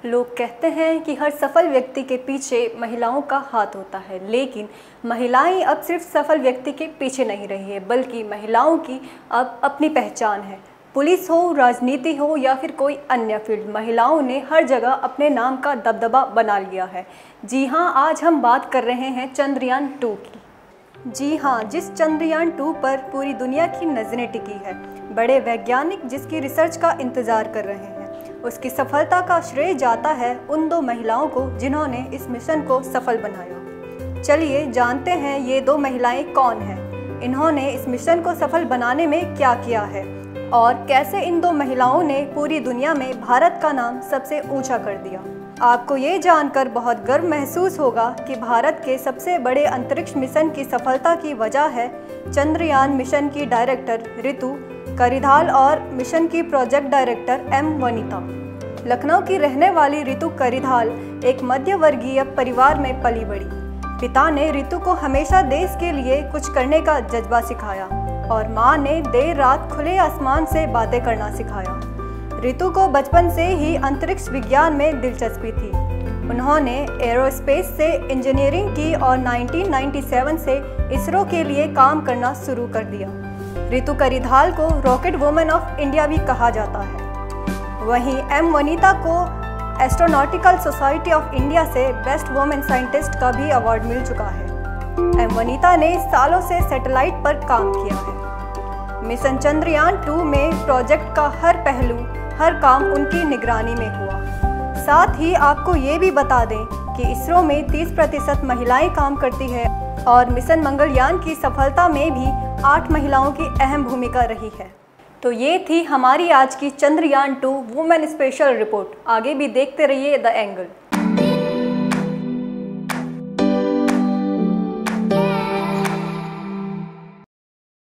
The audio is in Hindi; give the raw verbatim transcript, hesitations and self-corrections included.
लोग कहते हैं कि हर सफल व्यक्ति के पीछे महिलाओं का हाथ होता है, लेकिन महिलाएं अब सिर्फ सफल व्यक्ति के पीछे नहीं रही है, बल्कि महिलाओं की अब अपनी पहचान है। पुलिस हो, राजनीति हो या फिर कोई अन्य फील्ड, महिलाओं ने हर जगह अपने नाम का दबदबा बना लिया है। जी हाँ, आज हम बात कर रहे हैं चंद्रयान टू की। जी हाँ, जिस चंद्रयान टू पर पूरी दुनिया की नज़रें टिकी है, बड़े वैज्ञानिक जिसकी रिसर्च का इंतज़ार कर रहे हैं, उसकी सफलता का श्रेय जाता है उन दो महिलाओं को जिन्होंने इस मिशन को सफल बनाया। चलिए जानते हैं ये दो महिलाएं कौन हैं, इन्होंने इस मिशन को सफल बनाने में क्या किया है और कैसे इन दो महिलाओं ने पूरी दुनिया में भारत का नाम सबसे ऊंचा कर दिया। आपको ये जानकर बहुत गर्व महसूस होगा कि भारत के सबसे बड़े अंतरिक्ष मिशन की सफलता की वजह है चंद्रयान मिशन की डायरेक्टर रितु करिधाल और मिशन की project director M Vanitha. Lucknow की रहने वाली रितु करिधाल एक मध्य वर्गीय परिवार में पली बड़ी। पिता ने रितु को हमेशा देश के लिए कुछ करने का जज्बा सिखाया और माँ ने देर रात खुले आसमान से बातें करना सिखाया। रितु को बचपन से ही अंतरिक्ष विज्ञान में दिलचस्पी थी। उन्होंने एरोस्पेस से इंजीनियरिंग की और उन्नीस सौ सत्तानवे से इसरो के लिए काम करना शुरू कर दिया। रितु करिधाल को रॉकेट वुमेन ऑफ इंडिया भी कहा जाता है। वहीं एम वनीता को एस्ट्रोनॉटिकल सोसाइटी ऑफ इंडिया से बेस्ट वुमेन साइंटिस्ट का भी अवार्ड मिल चुका है। एम वनीता ने सालों से सैटेलाइट पर काम किया है। मिशन चंद्रयान टू में प्रोजेक्ट का हर पहलू, हर काम उनकी निगरानी में हुआ। साथ ही आपको ये भी बता दें कि इसरो में तीस प्रतिशत महिलाएं काम करती है और मिशन मंगलयान की सफलता में भी आठ महिलाओं की अहम भूमिका रही है। तो ये थी हमारी आज की Chandrayaan two women special report. आगे भी देखते रहिए द एंगल।